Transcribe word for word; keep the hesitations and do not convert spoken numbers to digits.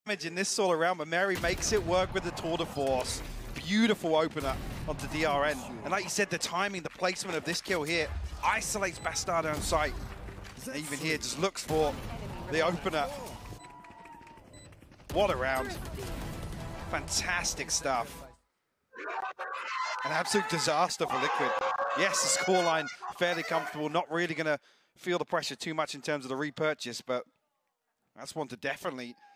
damage in this all around, but Mary makes it work with the tour de force. Beautiful opener onto D R N. And like you said, the timing, the placement of this kill here isolates Bastardo on sight. Even here, just looks for the opener. What a round. Fantastic stuff. An absolute disaster for Liquid. Yes, the scoreline fairly comfortable. Not really going to feel the pressure too much in terms of the repurchase, but that's one to definitely